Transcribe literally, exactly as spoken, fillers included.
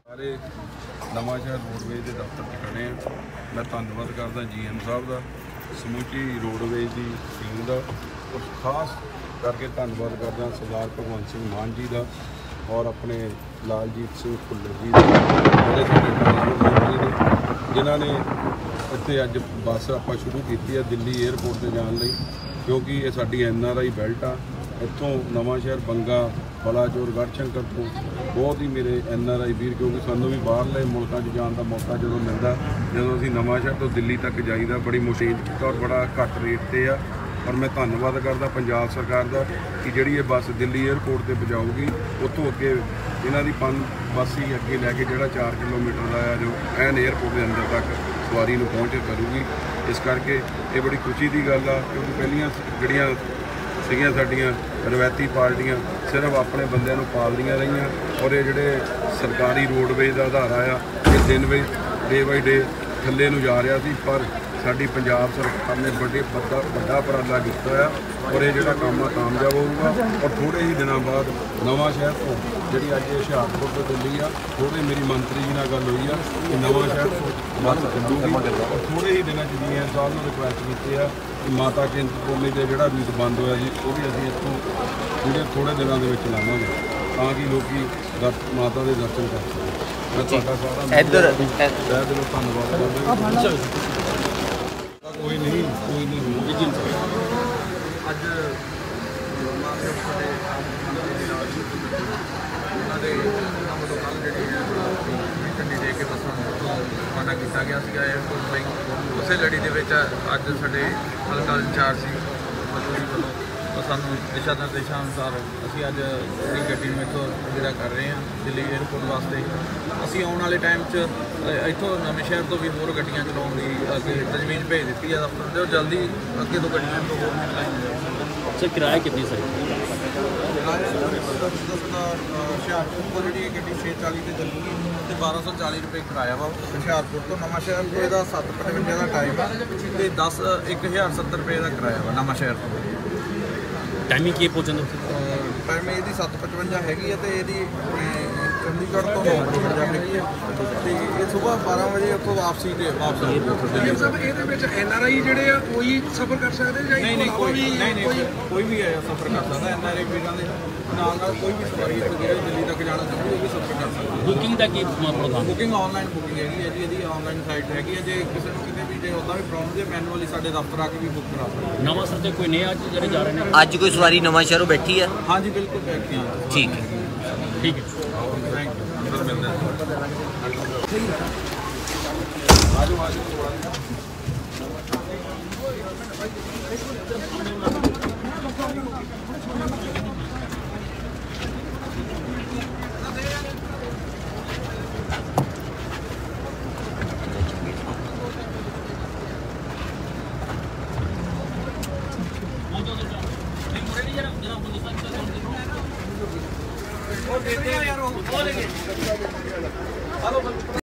सारे नवांशहर रोडवेज के दफ्तर च खड़े हैं। मैं धन्यवाद करदा जी एम साहब का, समूची रोडवेज की टीम का, और खास करके धन्यवाद करदा सरदार भगवंत सिंह मान जी का और अपने लालजीत सिंह भुल्लर जी का, मंत्री ने जिन्होंने इत्थे अज बस आप शुरू की है दिल्ली एयरपोर्ट से जाने लई, क्योंकि ये साडी एन आर आई बेल्ट आ। इत्थों नवांशहर बंगा बलाचौर गढ़शंकर तो बहुत ही मेरे एन आर आई वीर, क्योंकि सानू भी बाहरले मुल्कों में जाने का मौका जो मिलता, जो असीं नवांशहर तो दिल्ली तक जाईदा बड़ी मुसीबत और बड़ा घट रेट से आ। और मैं धन्यवाद करदा पंजाब सरकार का कि जिहड़ी ये बस दिल्ली एयरपोर्ट पर पहुँचाऊगी, उत्तों अगे इन्हां दी पन बस ही अगे लैके जिहड़ा चार किलोमीटर का जो एन एयरपोर्ट के अंदर तक सवारी नूं पहुँच करूगी। इस करके ये बड़ी खुशी की गल आ, क्योंकि पहलियां जिहड़ियां सीगियां साडियां रवायती पार्टियां सिर्फ अपने बंदिਆਂ ਨੂੰ पालदियां रहियां, और ये जिहड़े सरकारी रोडवेज का अधारा आ ये दिन वे डे बाई डे थल्ले नूं जा रहा सी, पर साडी पंजाब सरकार ने बड़े बड़ा बड़ा उपराला किया है और ये जिहड़ा काम आ कामयाब होगा। और थोड़े ही दिनों बाद नवांशहर तो जिहड़ी अज हुशियारपुर तो दिल्ली आ, थोड़े मेरी मंत्री जी नाल गल हुई आ कि नवांशहर तो बस चलूगी। और थोड़े ही दिनों जी एम साहब ने रिक्वेस्ट की है कि माता चिंतपूर्णी के जिहड़ा रूट बंद होया जी, वो भी असीं इत्थों थोड़े थोड़े दिनों के विच लावांगे ताकि लोग माता के दर्शन कर सकें। मैं तुहाडा सारा इधर तहे दिलों धन्नवाद करदा। कोई नहीं कोई नहीं अज उन्होंने कल जी झंडी दे के बसा रवाना किया गया सीगा एयरपोर्ट ਲਈ। उस लड़ी के अज साढ़े हल्का इंचार्ज से वालों सानू दिशा निर्देशों अनुसार असी अज जी गड्डी में इतों ਜਿਹੜਾ कर रहे हैं दिल्ली एयरपोर्ट वास्ते। असी आने वाले टाइम इतों नवेंशहर तो भी होर गड्डियां चलाने की अगे तजवीज़ भेज दी है दफ्तर से, और जल्दी अगे तो गड्डियां तो होर मिल सर किराया कितनी सर हुशियारपुर को जी गड्डी छे चाली से चलूगी तो बारह सौ चाली रुपये किराया वा। हुशियारपुर तो नवांशहर को यदा सत्त पचवंजा का टाइम है तो दस एक हज़ार सत्तर रुपये का किराया वा नवांशहर तो। टाइमिंग की पहुँचने टाइमिंग यदि सत्त पचवंजा हैगी है तो यदि चंडीगढ़ तो नौ पचवंजा हैगी है तो ये सुबह बारह बजे उत्थों वापसी के वापस एन आर आई जिहड़े आ कोई सफ़र कर सकते हैं? नहीं नहीं कोई नहीं नहीं कोई भी है सफ़र कर सकता। एन आर आई वीरां दे नाल नाल कोई भी सवारी जिहड़े दिल्ली तक जाना चाहते वो भी सफ़र कर सकता। बुकिंग का की प्रोग्राम? बुकिंग ऑनलाइन बुकिंग हैगी है जी, यदि ऑनलाइन साइट हैगी है। जे किसी को किते भी जे उदा भी प्रॉब्लम जे मैनुअली साडे दफ्तर आके भी बुक करा सकते। नवांशहर ते कोई नया अज जिहड़े जा रहे हैं अज कोई सवारी नवांशहरों बैठी है? हाँ जी बिल्कुल बैठी है। ठीक है ठीक है थैंक यू। अंदर मिलते हैं आज आज वो देते हैं यार वो